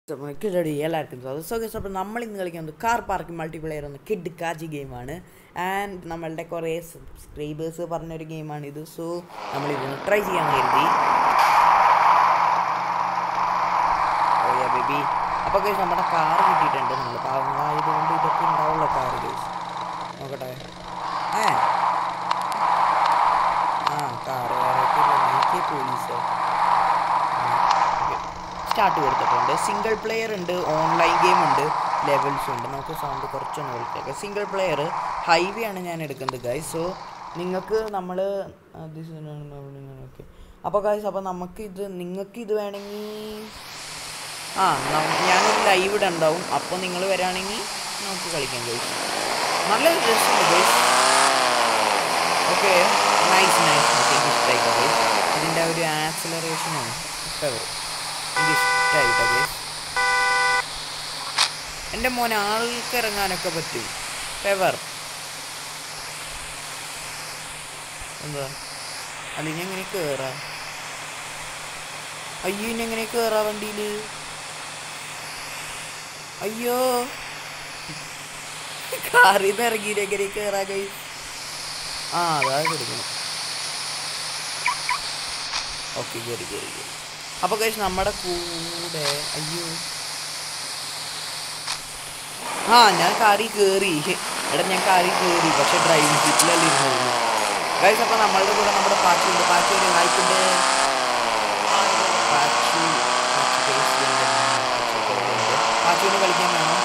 എല്ലാവർക്കും so guys അപ്പോൾ നമ്മൾ ഇന്ന് കളിക്കുന്നത് കാർ പാർക്കിംഗ് മൾട്ടിപ്ലെയർ എന്ന കിഡ് കാജി ഗെയിമാണ്. ആൻഡ് നമ്മളുടെ കുറേ സബ്സ്ക്രൈബേഴ്സ് പറഞ്ഞൊരു ഗെയിമാണിത്. സോ നമ്മളിതൊന്ന് ട്രൈ ചെയ്യാൻ കരുതി. ബേബി അപ്പോൾ ഗൈസ് നമ്മുടെ കാർ കിട്ടിയിട്ടുണ്ട്. നമ്മൾ പാവങ്ങളായതുകൊണ്ട് ഇതൊക്കെ ഉണ്ടാവുള്ള കാർ ഗൈസ്. നോക്കട്ടെ. കാർ വേറെ പോലീസോ സ്റ്റാർട്ട് കൊടുത്തിട്ടുണ്ട്. സിംഗിൾ പ്ലെയർ ഉണ്ട്, ഓൺലൈൻ ഗെയിം ഉണ്ട്, ലെവൽസും ഉണ്ട്. നമുക്ക് സൗണ്ട് കുറച്ചൊന്ന് കളിക്കാം. സിംഗിൾ പ്ലെയർ ഹൈവേ ആണ് ഞാൻ എടുക്കുന്നത് ഗൈസ്. സോ നിങ്ങൾക്ക് നമ്മൾ ഓക്കെ അപ്പോൾ ഗൈസ് അപ്പോൾ നിങ്ങൾക്ക് ഇത് വേണമെങ്കിൽ ഞാനൊരു ലൈവ് ഇടുണ്ടാവും. അപ്പോൾ നിങ്ങൾ വരാണെങ്കിൽ നമുക്ക് കളിക്കാം ഗൈസ്. നല്ല രസമുണ്ട് ഗൈസ്. ഓക്കെ നൈസ് എനിക്ക് ഇഷ്ടമായിട്ടോ ഗൈസ്. ഇതിൻ്റെ ഒരു ആക്സിലറേഷനാണ് ഇഷ്ടമാവും. എനിക്കിഷ്ടമായിട്ടോ ഗൈസ്. എൻ്റെ മോനെ ആൾക്ക് ഇറങ്ങാനൊക്കെ പറ്റും. ഫെവർ എന്താ അല്ല ഇനി എങ്ങനെ കയറാ? അയ്യോ ഇനി എങ്ങനെ കയറാ വണ്ടിയിൽ? അയ്യോ കാറിൽ നിന്ന് ഇറങ്ങിയിട്ട് എങ്ങനെ കയറാ ഗൈസ്? അതാ കൊടുക്കണം. ഓക്കെ കയറി. അപ്പോൾ ഗൈസ് നമ്മുടെ കൂടെ അയ്യോ ഞാൻ കാറിൽ കയറി. ഞാൻ കാറിൽ കയറി പക്ഷെ ഡ്രൈവിംഗ് സീറ്റിലല്ല ഇരുന്നു ഗൈസ്. അപ്പോൾ നമ്മളുടെ കൂടെ നമ്മുടെ പാച്ചുണ്ട്. പാച്ചൂര് വായിക്കുണ്ട്. പാച്ചുവിന് കളിക്കാൻ വേണം.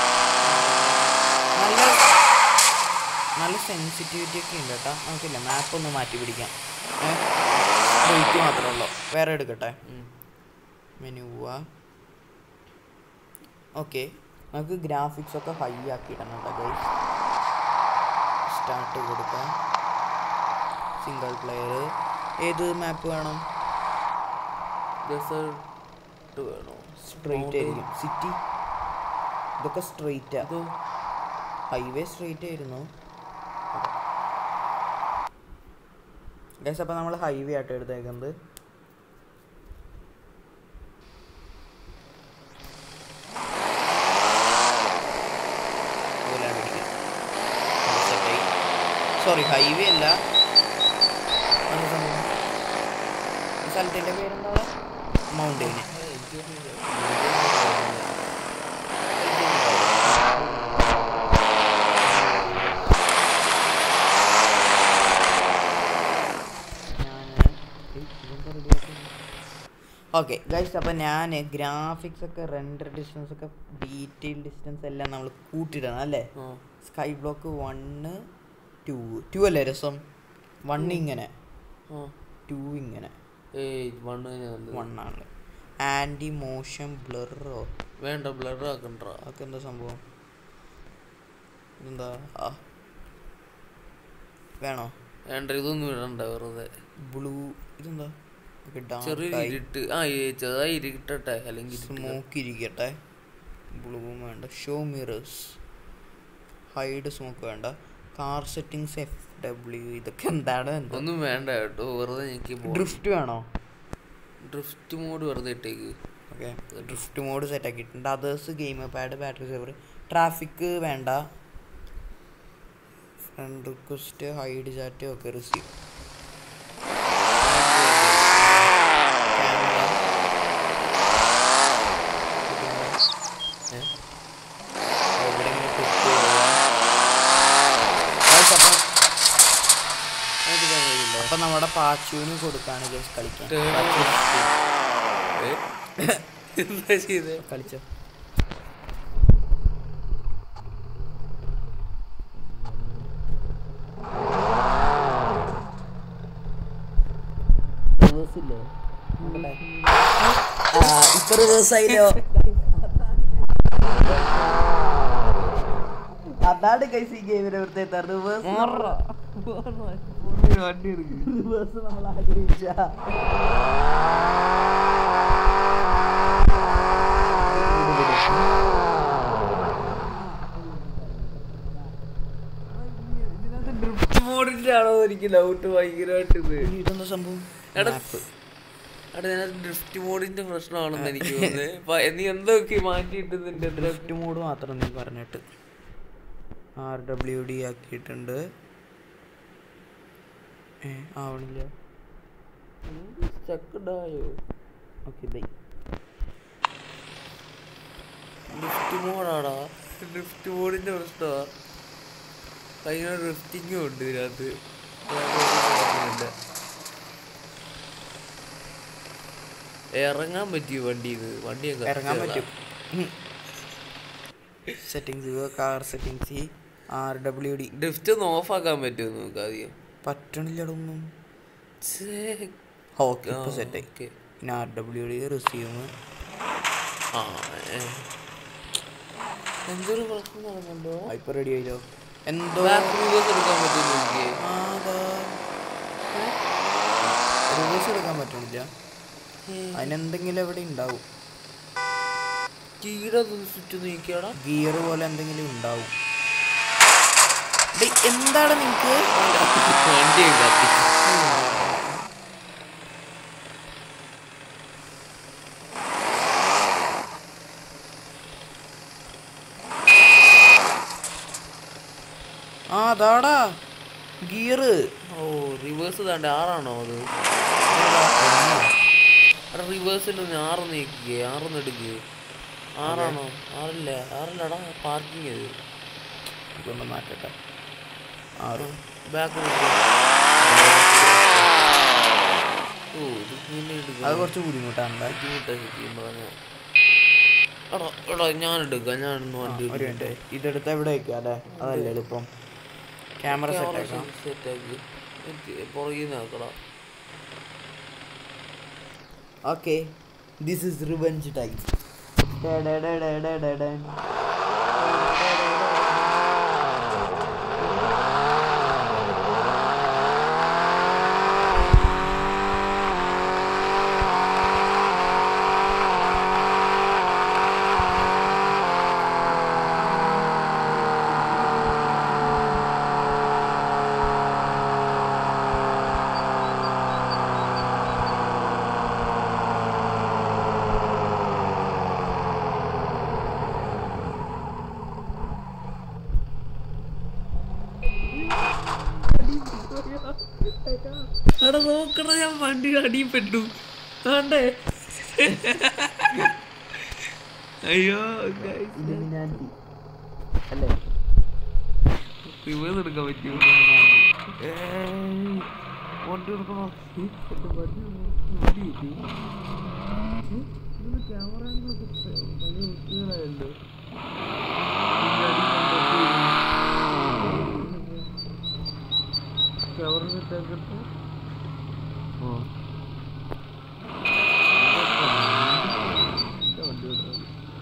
നല്ല സെൻസിറ്റിവിറ്റി ഒക്കെ ഉണ്ട് കേട്ടോ. നമുക്കില്ല മാപ്പ് ഒന്ന് മാറ്റി പിടിക്കാം. സ്ട്രെയിറ്റ് മാത്രമേ ഉള്ളൂ. വേറെ എടുക്കട്ടെ. മെനുവാ ഓക്കെ. നമുക്ക് ഗ്രാഫിക്സ് ഒക്കെ ഹൈ ആക്കിയിട്ടുണ്ട് ഗൈസ്. സ്റ്റാർട്ട് കൊടുക്കാം. സിംഗിൾ പ്ലെയർ ഏത് മാപ്പ് വേണം? ഡെസേർട്ട് വേണോ? സ്ട്രെയിറ്റ് ആയിരിക്കും. സിറ്റി ഇതൊക്കെ സ്ട്രെയിറ്റാ. ഹൈവേ സ്ട്രെയിറ്റ് ആയിരുന്നു ഗൈസ്. അപ്പോൾ നമ്മൾ ഹൈവേ ആയിട്ട് എടുത്തേക്കുന്നത്. സോറി ഹൈവേ അല്ല. സ്ഥലത്തിൻ്റെ പേരെന്താ? മൗണ്ടൈന്. ഓക്കെ ഗൈസ് അപ്പോൾ ഞാൻ ഗ്രാഫിക്സ് ഒക്കെ റെൻഡർ ഡിസ്റ്റൻസ് ഒക്കെ ഡീറ്റെയിൽ ഡിസ്റ്റൻസ് എല്ലാം നമ്മൾ കൂട്ടിയിടണം അല്ലേ? സ്കൈ ബ്ലോക്ക് 1 2 അല്ലേ രസം? 1 ഇങ്ങനെ 2 ഇങ്ങനെ 1 ആണ്. ആൻറ്റി മോഷൻ ബ്ലറോ വേണ്ട, ബ്ലർ ആക്കണ്ട. അതൊക്കെ എന്താ സംഭവം? ഇതെന്താ വേണോ? വേണ്ട, ഇതൊന്നും ഇടണ്ട വെറുതെ. ബ്ലൂ ഇതെന്താ? ചെറുതായി ഇരിക്കട്ടെ, അല്ലെങ്കിൽ സ്മോക്ക് ഇരിക്കട്ടെ. ബ്ലൂ വേണ്ട. ഷോ മിറേഴ്സ് ഹൈഡ് സ്മോക്ക് വേണ്ട. കാർ സെറ്റിംഗ്സ് FW ഇതൊക്കെ എന്താണ്? ഒന്നും വേണ്ട കേട്ടോ, വെറുതെ എനിക്ക്. ഡ്രിഫ്റ്റ് വേണോ? ഡ്രിഫ്റ്റ് മോഡ് വെറുതെ ഇട്ടേക്ക്. ഓക്കെ ഡ്രിഫ്റ്റ് മോഡ് സെറ്റ് ആക്കിയിട്ടുണ്ട്. Others game pad battery saver. Traffic വേണ്ട. ഫ്രണ്ട് റിക്വസ്റ്റ് ഹൈഡ് ചാറ്റ് ഒക്കെ റിസീവ്. അപ്പൊ നമ്മുടെ പാച്ചുവിന് കൊടുക്കാണ് ഗൈസ് കളിക്കാൻ. എന്താ ചെയ്തേ? കളിച്ചോ. ഇത്ര ദിവസമായില്ലോ. അതാണ് ഗൈസ് ഈ ഗെയിമിനെ വൃത്തിയാ. റിവേഴ്സ് നമ്മൾ ആഗ്രഹിച്ച ഡ്രിഫ്റ്റ് മോഡിന്റെ ആണോ എനിക്ക് ഡൗട്ട് ഭയങ്കരമായിട്ട്. ഇതെന്താ സംഭവം? അവിടെ ഡ്രിഫ്റ്റ് മോഡിന്റെ പ്രശ്നമാണെന്ന് എനിക്ക് തോന്നുന്നത്. നീ എന്തൊക്കെ മാറ്റിയിട്ട് നിന്റെ ഡ്രിഫ്റ്റ് മോഡ് മാത്രം നീ പറഞ്ഞിട്ട് RWD ആക്കിയിട്ടുണ്ട്. ആവണില്ല. സ്റ്റക്ക്ഡായോ? Okay bye. ഡ്രിഫ്റ്റ് മോഡാടാ, ഡ്രിഫ്റ്റ് മോഡിന്റെ പ്രശ്നമാ. ഭയങ്കര ഡ്രിഫ്റ്റിങ്ങും ഉണ്ട് ഇതിനകത്ത്. ഇറങ്ങാൻ പറ്റിയോ വണ്ടിന്ന്? വണ്ടിയൊക്കെ ഇറങ്ങാൻ പറ്റും. Settings, car settings, RWD. Drift ഒന്ന് ഓഫ് ആക്കാൻ പറ്റുമോ നോക്ക് ആദ്യം. പറ്റണില്ലടൊന്നും. ഓക്കെ ഇപ്പോൾ സെറ്റായി. പിന്നെ RWD റിസീവ്. എന്തൊരു പ്രശ്നം നടന്നല്ലോ. ഇപ്പൊ റെഡി ആയില്ലോ. എന്തോ എടുക്കാൻ പറ്റുമോ? റിവേഴ്സ് എടുക്കാൻ പറ്റണില്ല. അതിനെന്തെങ്കിലും എവിടെ ഉണ്ടാവും. ഗിയർ പോലെ എന്തെങ്കിലും ഉണ്ടാവും. എന്താണ് നിനക്ക്? അതാടാ ഗിയർ. റിവേഴ്സ് താണ്ട് 6ആണോ അത്? അവിടെ റിവേഴ്സിൽ 6 നീക്കുക, 6 എടുക്കുക. 6ആണോ? 6അല്ലടാ, പാർക്കിങ് അത്. ഇതൊന്ന് മാറ്റട്ടെ. 6 ബാക്ക്. അത് കുറച്ച് ബുദ്ധിമുട്ടാണ്. എടാ ഞാൻ എടുക്കാം, ഞാനൊന്ന് വണ്ടി ഒരു മിനിറ്റ്. ഇതെടുത്ത് എവിടെ വയ്ക്കുക അല്ലേ? അതല്ലേ എളുപ്പം. ക്യാമറ സെറ്റാക്കാം. സെറ്റാക്കി പുറകിൽ നോക്കടാ. Okay, this is revenge time. എടാ നോക്കണ, ഞാൻ വണ്ടി അടിപ്പെട്ടു. ആണ്ടേ അയ്യോ അല്ലേ? റിവേഴ്സ് എടുക്കാൻ പറ്റുമോ? വണ്ടി എടുക്കണോ? ക്യാമറ ക്യാമറ സെറ്റാക്കിട്ട് വണ്ടി എടുക്കണം.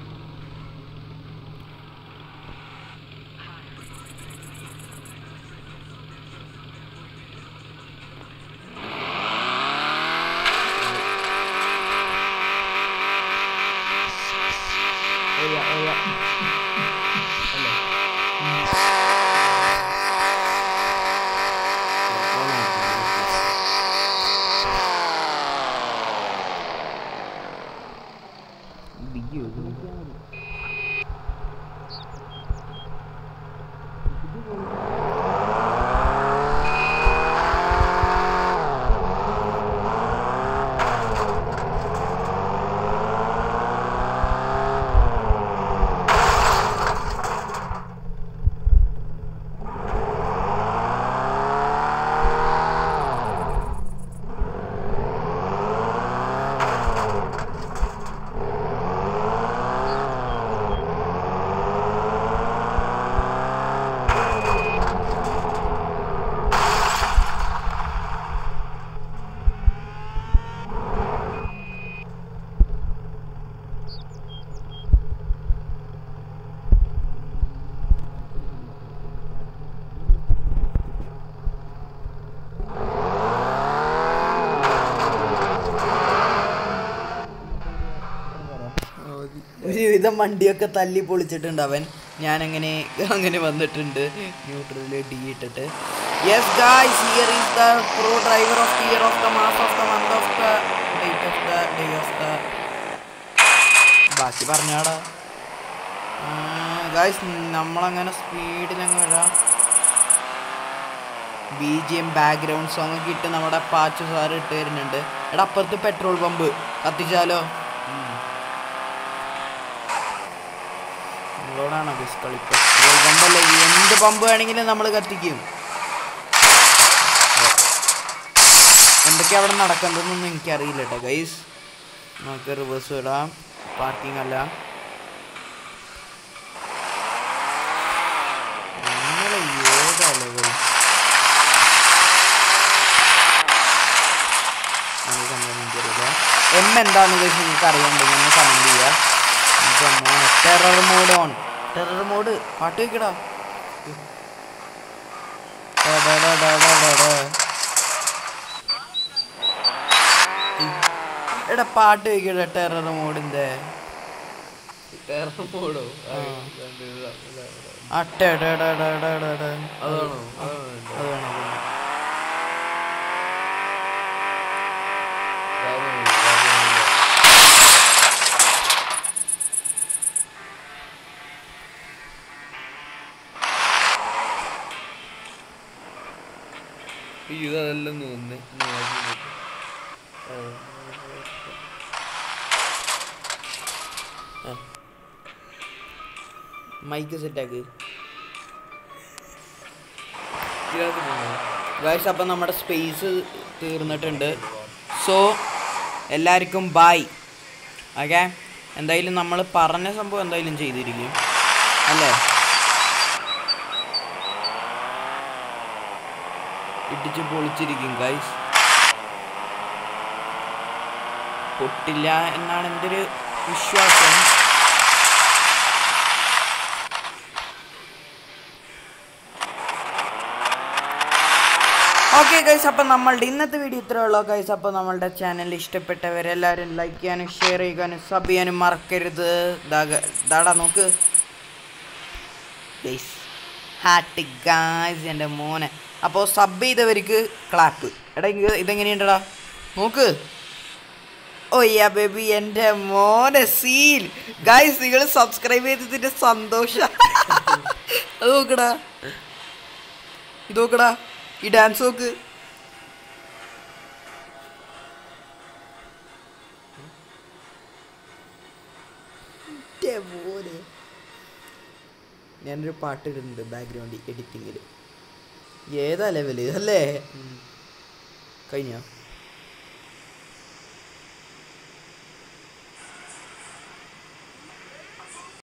ഒരുവിധം വണ്ടിയൊക്കെ തല്ലി പൊളിച്ചിട്ടുണ്ട് അവൻ. ഞാനങ്ങനെ അങ്ങനെ വന്നിട്ടുണ്ട് ന്യൂട്രലിൽ ഡി ഇട്ടിട്ട്. Yes guys, here is the pro driver of the year of the mass of the month of the date of ബാക്കി പറഞ്ഞാടാ ഗൈസ്. നമ്മളങ്ങനെ സ്പീഡിലങ്ങ് വരാം. BGM ബാക്ക്ഗ്രൗണ്ട് സോങ് ഒക്കെ ഇട്ട് നമ്മുടെ പാച്ചു സാറ് ഇട്ട് തരുന്നുണ്ട്. എടാ അപ്പുറത്ത് പെട്രോൾ പമ്പ് കത്തിച്ചാലോ? നമ്മളോടാണോ ബസ് കളി? പെട്രോൾ പമ്പല്ലേ, എന്ത് പമ്പ് വേണമെങ്കിലും നമ്മൾ കത്തിക്കും. എന്തൊക്കെയാ അവിടെ നടക്കുന്നതെന്നൊന്നും എനിക്കറിയില്ല കേട്ടോ ഗൈസ്. നമുക്ക് റിവേഴ്സ് ഇടാം. പാർക്കിംഗ് അല്ല. എന്താന്ന് ചോദിച്ചാൽ നിങ്ങൾക്ക് അറിയാണ്ടെങ്കിൽ ഒന്ന് കമൻറ്റ് ചെയ്യുക. Terror mode on. Terror mode പാട്ട് വെക്കടാ. എടാ പാട്ട് വെക്കടാ ടെറർ മോഡിന്റെ. ഇതെല്ലാം തോന്നുന്നേ. മൈക്ക് സെറ്റാക്ക് ഗൈസ്. അപ്പം നമ്മുടെ സ്പേസ് തീർന്നിട്ടുണ്ട്. സോ എല്ലാവർക്കും ബൈ. ഓക്കെ, എന്തായാലും നമ്മൾ പറഞ്ഞ സംഭവം എന്തായാലും ചെയ്തിരിക്കും അല്ലേ? ഇടിച്ച് പൊളിച്ചിരിക്കും ഗൈസ്. പൊട്ടില്ല എന്നാണ് എൻ്റെ ഒരു വിശ്വാസം. ഓക്കെ ഗൈസ്, അപ്പം നമ്മളുടെ ഇന്നത്തെ വീഡിയോ ഇത്രേ ഉള്ളൂ ഗൈസ്. അപ്പോൾ നമ്മളുടെ ചാനൽ ഇഷ്ടപ്പെട്ടവരെല്ലാവരും ലൈക്ക് ചെയ്യാനും ഷെയർ ചെയ്യാനും സബ് ചെയ്യാനും മറക്കരുത്. ദാടാ നോക്ക് ഗൈസ്, ഹാർട്ട് ഗൈസ് എൻ്റെ മോനെ. അപ്പോൾ സബ് ചെയ്തവർക്ക് ക്ലാപ്പ്. എടാ ഇതെങ്ങനെയുണ്ടടാ നോക്ക്. ഓ യാ ബേബി എൻ്റെ മോനെ സീൽ ഗൈസ്. നിങ്ങൾ സബ്സ്ക്രൈബ് ചെയ്തതിൻ്റെ സന്തോഷം. അത് നോക്കടാ, ഇത് നോക്കടാ, ഈ ഡാൻസ് നോക്ക്. ഞാനൊരു പാട്ട് ഇടുന്നുണ്ട് ബാക്ക്ഗ്രൗണ്ട് എഡിറ്റിങ്ങിൽ. ഏതാ ലെവല് അല്ലേ? കഴിഞ്ഞോ?